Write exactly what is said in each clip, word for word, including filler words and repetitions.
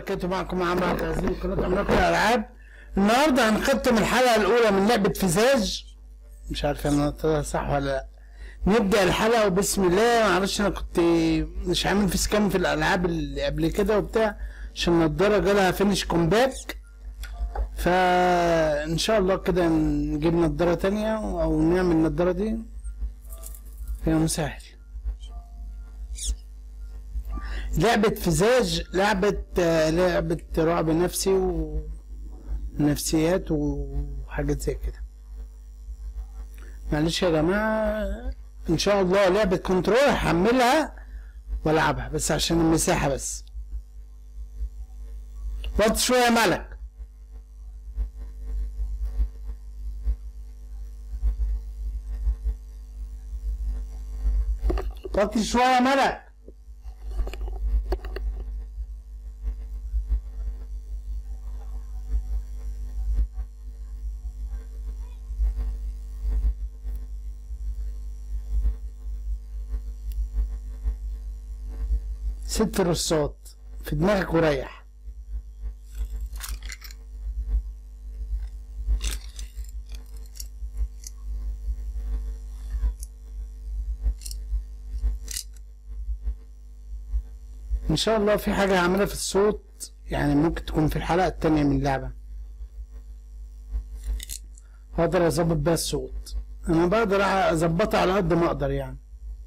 وبركاته. معكم عمرو عبد العزيز من قناه عملاق الالعاب. النهارده هنختم الحلقه الاولى من لعبه فيزاج. مش عارف انا طلع صح ولا لا. نبدا الحلقه وبسم الله. معلش انا كنت مش عامل فيس كام في الالعاب اللي قبل كده وبتاع عشان النضاره جالها فينش كومباك، فان شاء الله كده نجيب نضاره تانية او نعمل النضاره دي. يا مسهل. لعبة فيزاج لعبة لعبة رعب نفسي ونفسيات وحاجات زي كده. معلش يا جماعة، ان شاء الله لعبة كنترول هحملها والعبها بس عشان المساحة بس. وقت شوية يا ملك. وقت شوية يا ملك. ست رصات في دماغك وريح. ان شاء الله في حاجة هعملها في الصوت، يعني ممكن تكون في الحلقة التانية من اللعبة هقدر اظبط بيها الصوت. انا بقدر اظبطها على قد ما اقدر يعني.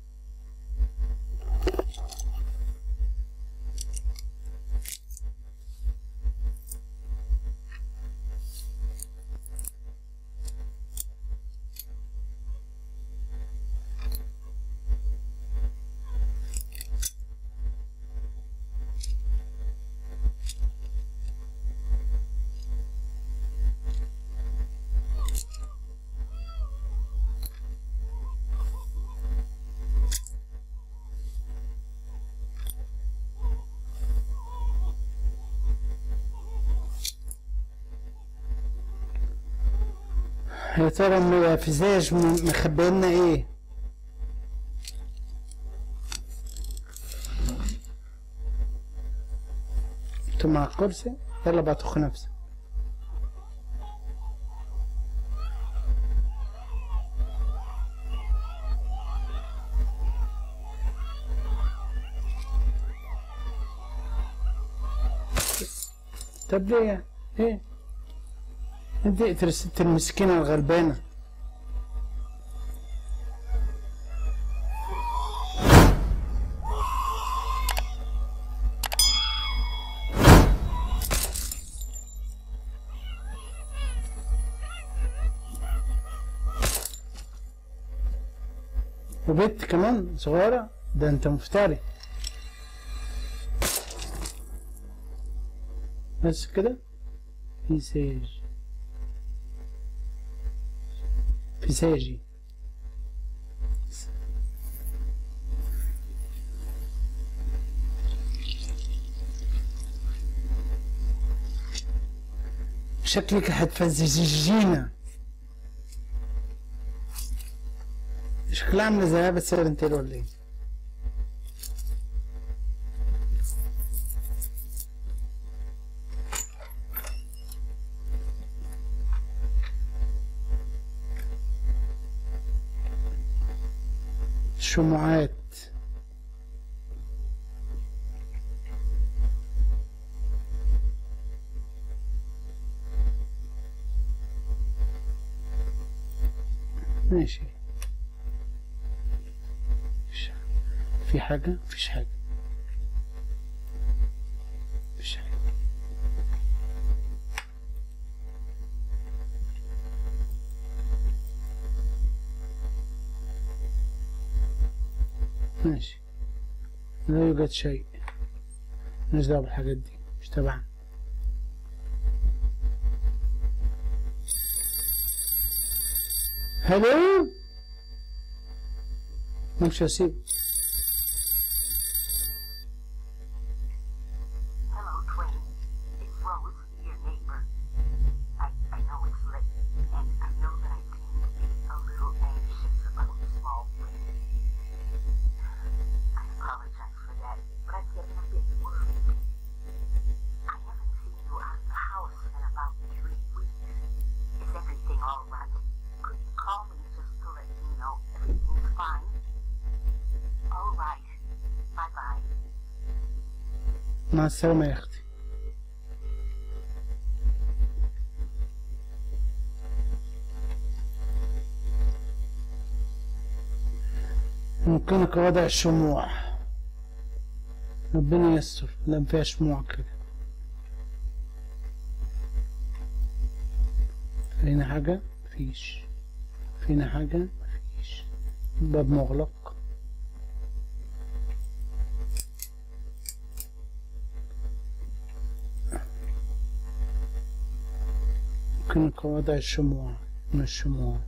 يا ترى فيزاج مخبيلنا ايه؟ انتوا مع الكرسي؟ يلا بقى تخ نفسك. طب ليه؟ ايه؟ انت اقتل الست المسكينة الغلبانة. وبنت كمان صغيرة، ده انت مفتري. بس كده. فيزاج فيزاجي. شكلك هتفزجينا. شكلها عاملة زيها بس سيرنتيل ولا ايه؟ شموعات. ماشي. في حاجة؟ مفيش حاجة. مفيش حاجة. ماشي. لا يوجد شيء. مالناش دعوة بالحاجات دي، مش تبعنا. هلو؟ مش هسيب. I مع السلامة يا اختي. يمكنك وضع الشموع، ربنا يستر. لم فيها شموع كده. فينا حاجة؟ مفيش. فينا حاجة؟ مفيش. باب مغلق. يمكنك وضع الشموع من الشموع.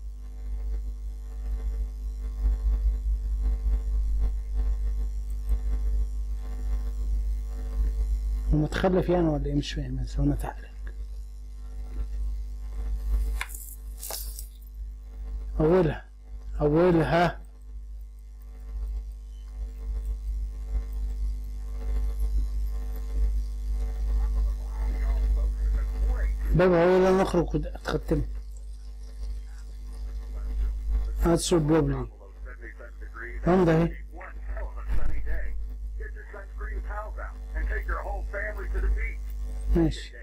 هو متخلف يعني ولا ايه؟ مش فاهم. بس هو متعلق. أولها أولها بابا أولها نخرج وتختم. Answer probably. هم ده اهي. ماشي.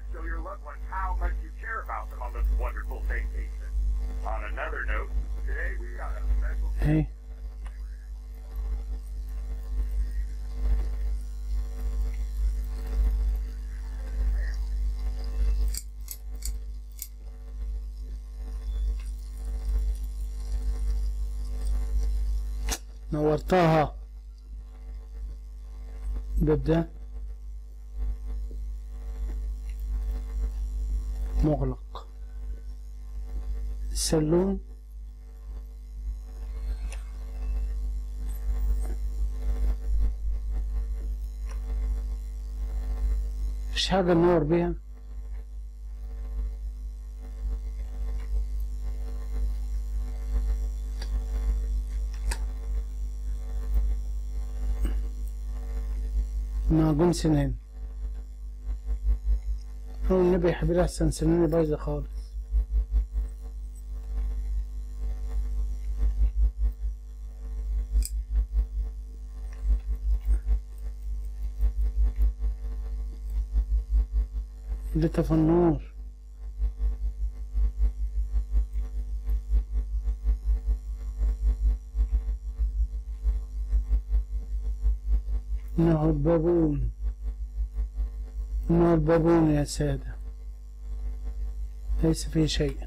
اهي. نورتها. الباب ده مغلق. السلون مفيش حاجة ننور بيها. معجون سنان. هو النبي يا حبيبي أحسن، سناني بايظة خالص. اللي في النور. إنه البابون، إنه البابون يا سادة، ليس فيه شيء.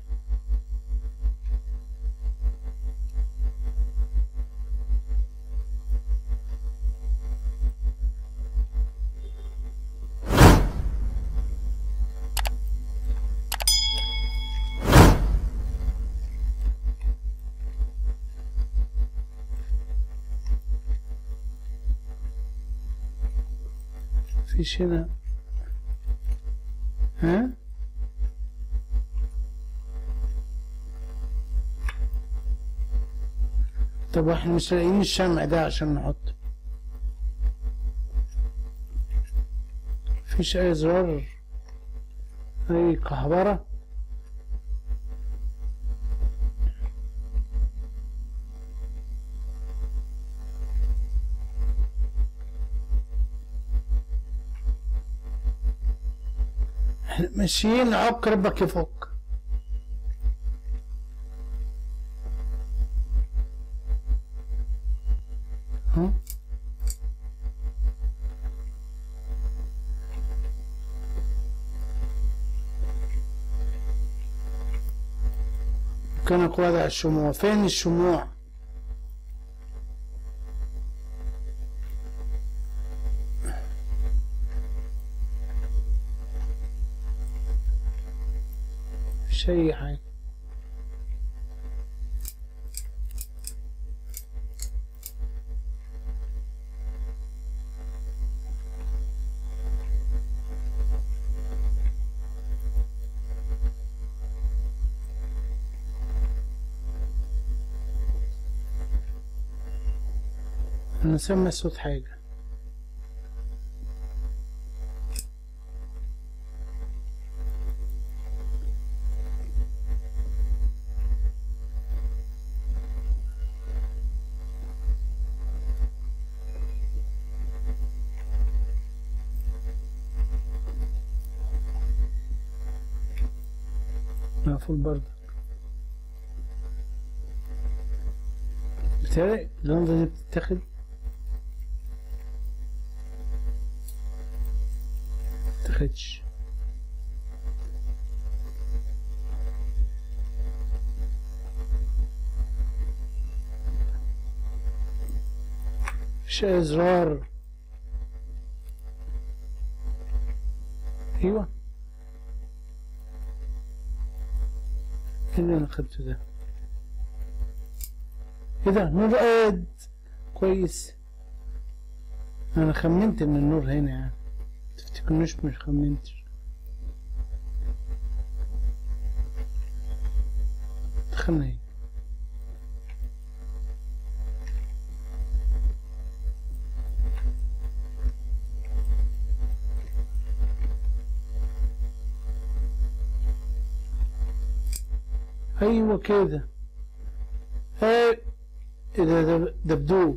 مفيش هنا. ها؟ طب احنا مش لاقيين الشمع ده عشان نحط. مفيش اي زرار، اي كهرباء. احنا ماشيين نعك ربك يفك. ها؟ كانك وضع الشموع. فين الشموع؟ مفيش اي حاجة. انا سامع صوت حاجة. مقفول برضه. بتهيألي اللمبة دي بتتاخد. متاخدش. مفيش أي زرار. أيوه. ايه اللي أنا خدته ده؟ ايه ده؟ نور قاد كويس. انا خمنت ان النور هنا يعني، تفتكرنيش مش خمنتش. دخلنا هنا. ايوه كده. ايه ده؟ ده دبدوب.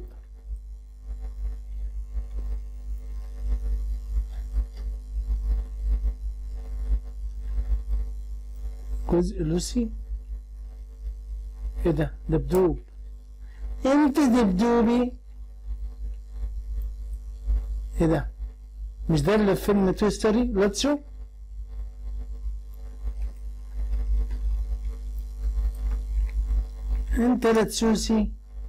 جزء لوسي. ايه ده؟ دبدوب. انت دبدوبي. ايه ده؟ مش ده اللي في فيلم توي ستوري لاتسو؟ انت لاتسوسي.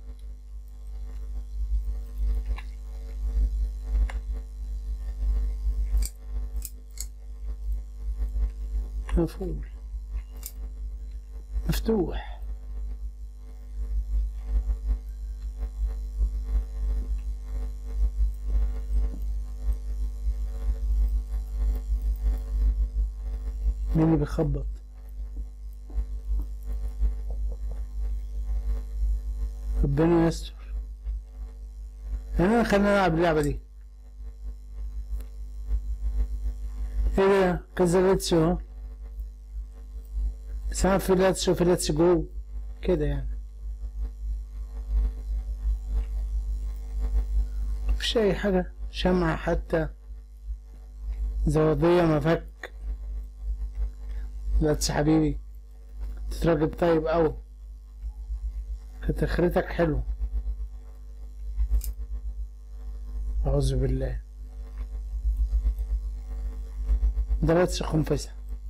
مفعول. مفتوح. مين اللي بيخبط؟ ربنا يستر. انا خلينا نلعب اللعبة دي. ايه ده؟ كذا لاتسو اهو. ساعات في لاتسو في لاتسو جو كده يعني. مفيش اي حاجة. شمعة حتى زودية مفك. لاتسو حبيبي، انت راجل طيب اوي، كانت اخرتك حلوة. اعوذ بالله. ده لاتسو خنفسة.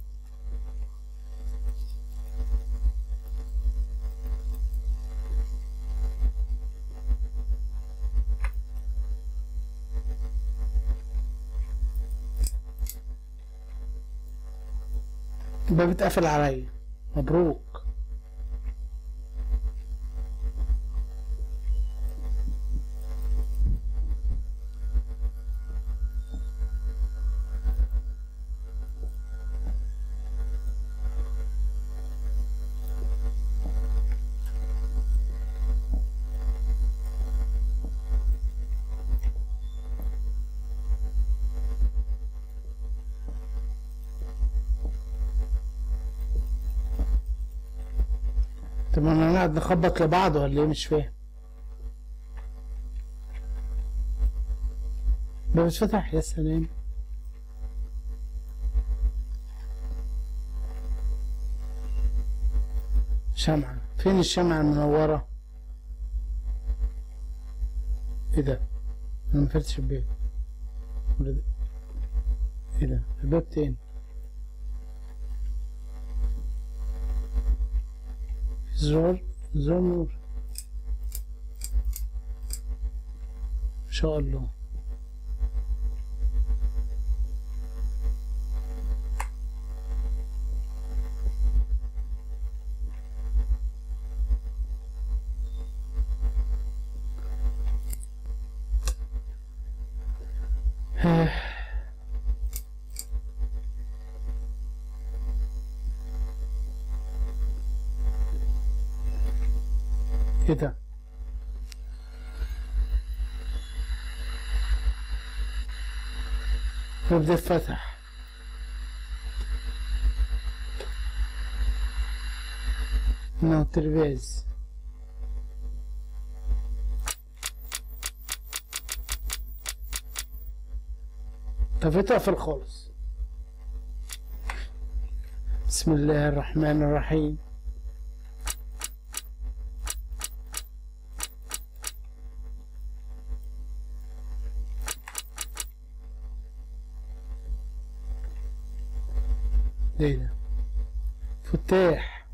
الباب اتقفل عليا. مبروك. طب ما انا قاعد نخبط لبعض ولا ايه؟ مش فاهم. الباب اتفتح. يا سلام. شمعة. فين الشمعة المنورة؟ ايه ده؟ انا مفتش الباب. ولا ده؟ ايه ده؟ الباب تاني. زرار. زرار نور. ان شاء الله. ايه ده؟ الباب ده اتفتح. انه ترباز. طب اتقفل خالص. بسم الله الرحمن الرحيم. ايه ده؟ فتاح.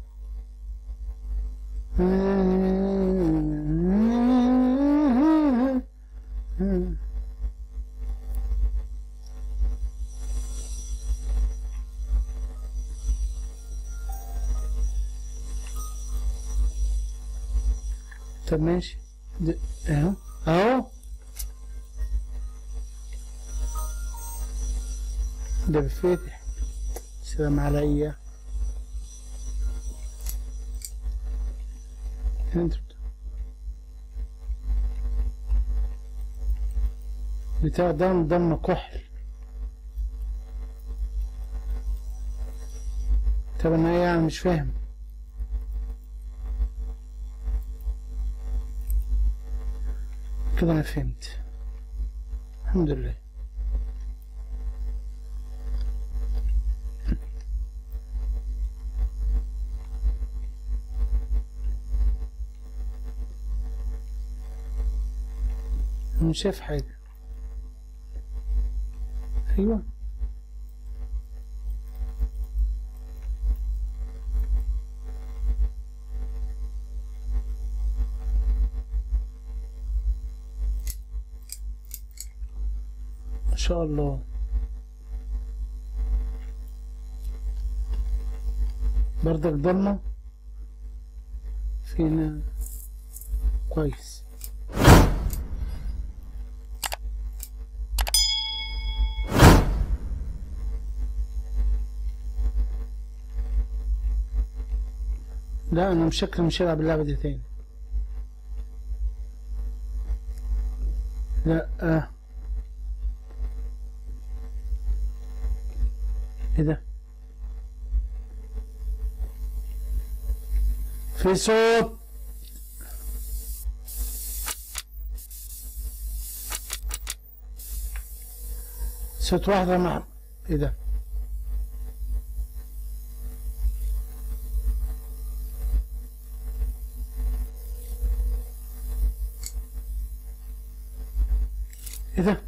طب ماشي ده- اهو اهو ده بيتفتح. السلام عليا. انت بتاع دم دم كحل. طب انا ايه يعني مش فاهم. كده انا فهمت الحمد لله. انا مش شايف حاجة. ايوه ما شاء الله. برضك ضلمة فينا كويس. لا انا مش شكلي مش هلعب اللعبة دي تاني. لا آه. ايه ده؟ في صوت. صوت واحدة مع ايه ده؟ ايه ده؟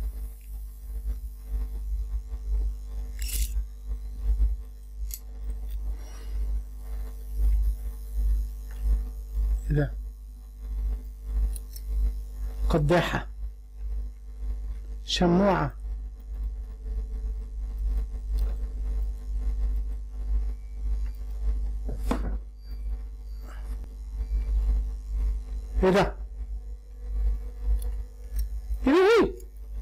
ايه ده؟ قداحة. شموعة. ايه ده؟ ايه ده ايه؟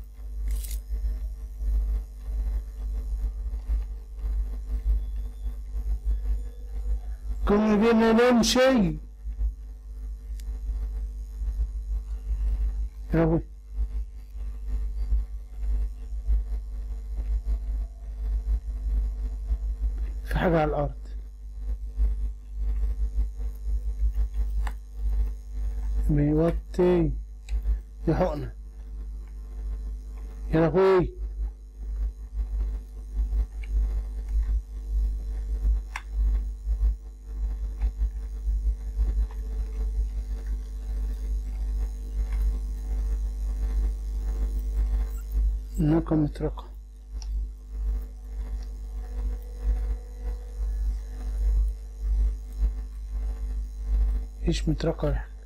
كنا جينا نمشي. يا ابوي في حاجة على الأرض. بيوطي. دي حقنة. يا لهوي. الناقة مطرقة. ايش مطرقة ولا حاجة.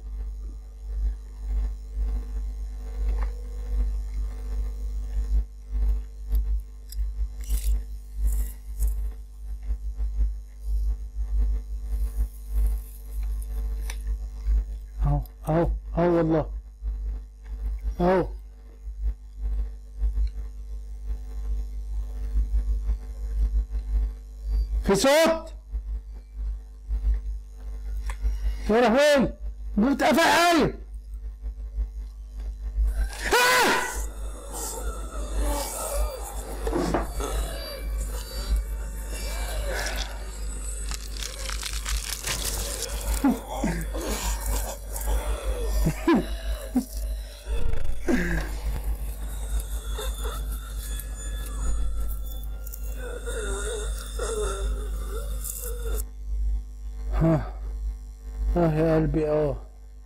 اهو اهو اهو والله اهو. في صوت. يا لهوي بتقفل عليا. ها اه يا قلبي اه.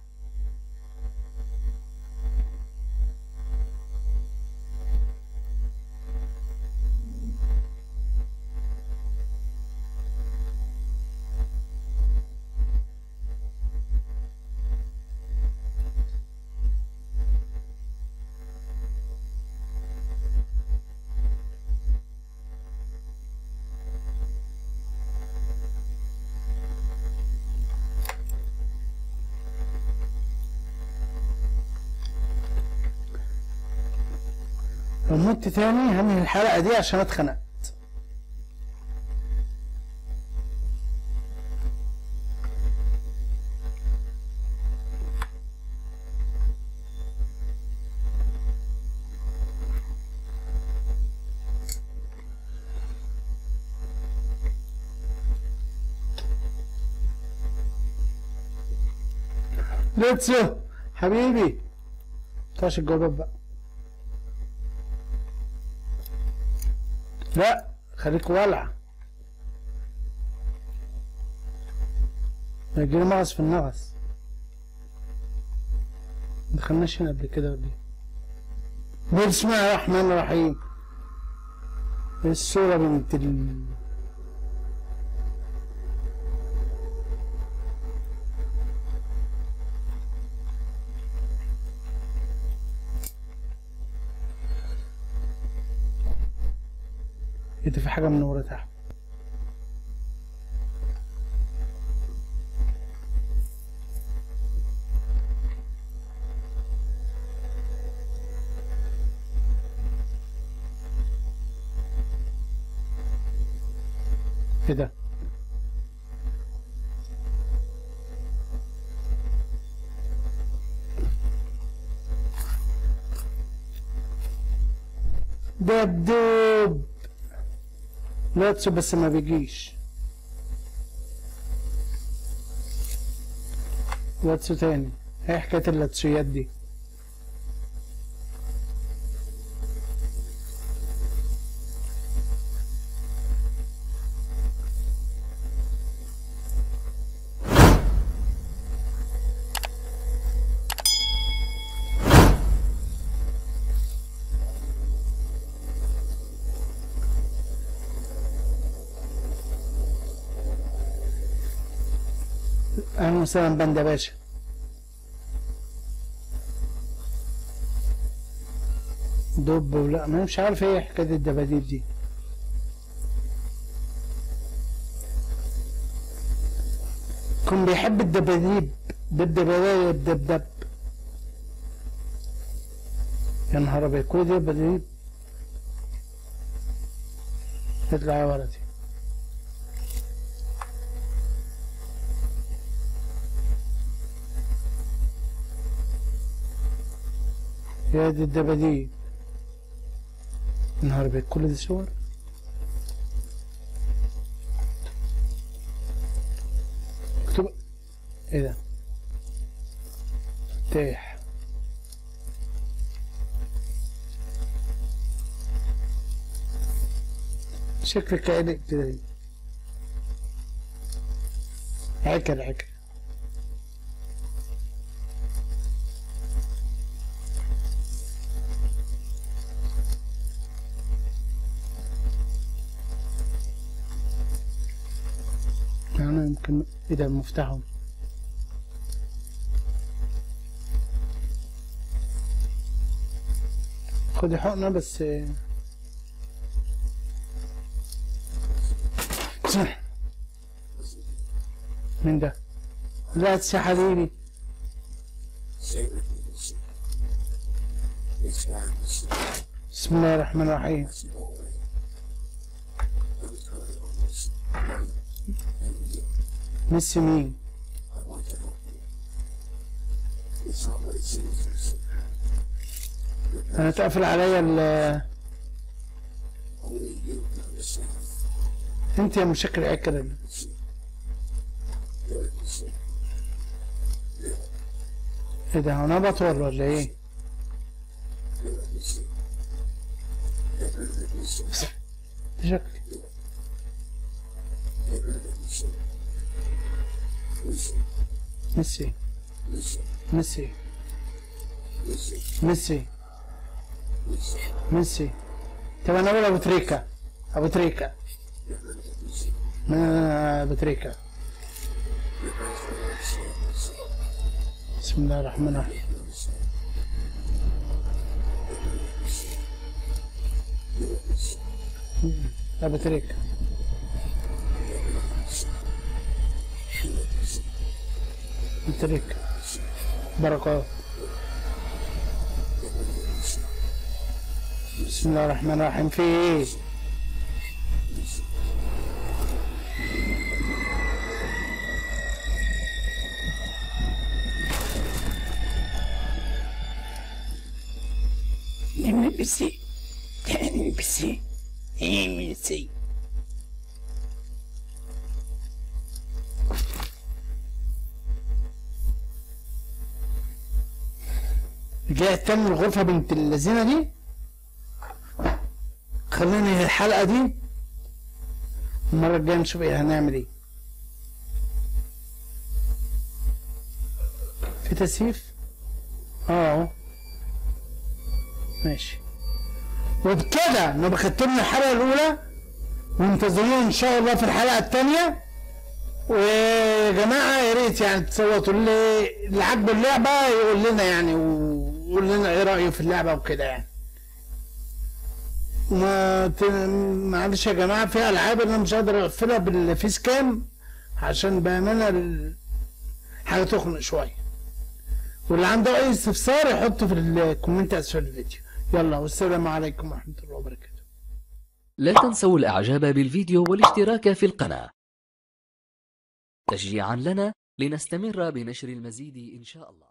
لو مت تاني هنهي الحلقة دي عشان اتخنق. ليتسو حبيبي طاش الجوابات بقى. لا خليك ولع، هيجيلي مغص في النغص. مدخلناش هنا قبل كده ولا ايه؟ بسم الله الرحمن الرحيم. ايه الصورة بنت ال ايه ده؟ في حاجة من ورا تحت. ايه ده؟ دبدوب لاتسو بس ما بيجيش. لاتسو تاني. ايه حكاية اللاتسويات دي؟ اهلا وسهلا باندا باشا. دب ولا انا مش عارف ايه حكاية الدباديب دي. كان بيحب الدباديب. دب دب دب دب. يا نهار ابيض كل دي دباديب. اطلع يا ولدي. يا دي الدباديب. يا نهار ابيض كل دي صور. اكتب. ايه ده؟ مفتاح. شكلك قلق كده. عكر عكر. أنا يمكن إذا مفتاحهم. خدي حقنة بس. من ده؟ لا تسي حبيبي. بسم الله الرحمن الرحيم. ميسي مين؟ انا اتقفل عليا ال انت يا مشكل عكر. ايه ده؟ انا بطول ولا ايه؟ شكلي ميسي ميسي ميسي ميسي. طب انا اقول ابو تريكة، ابو تريكة ما ابو تريكة. بسم الله الرحمن الرحيم. ابو تريكة ابو تريكة بركات. بسم الله الرحمن الرحيم. في ايه؟ ميسي ميسي ميسي. رجعت تاني الغرفة بنت اللذينة دي. خليني الحلقة دي المرة الجاية نشوف ايه هنعمل ايه. في تسييف اه اهو ماشي. وبكده نبقى ختمنا الحلقة الأولى، وانتظرونا إن شاء الله في الحلقة التانية. ويا جماعة يا ريت يعني تصوتوا، اللي اللي عاجبه اللعبة يقول لنا يعني، ويقول لنا ايه رأيه في اللعبة وكده يعني. ما ت... معلش يا جماعة، في ألعاب أنا مش قادر أقفلها بالفيس كام عشان بأمانة ال... حاجة تخنق شوية. واللي عنده أي استفسار يحطه في الكومنت أسفل الفيديو. يلا والسلام عليكم ورحمة الله وبركاته. لا تنسوا الإعجاب بالفيديو والاشتراك في القناة تشجيعا لنا لنستمر بنشر المزيد إن شاء الله.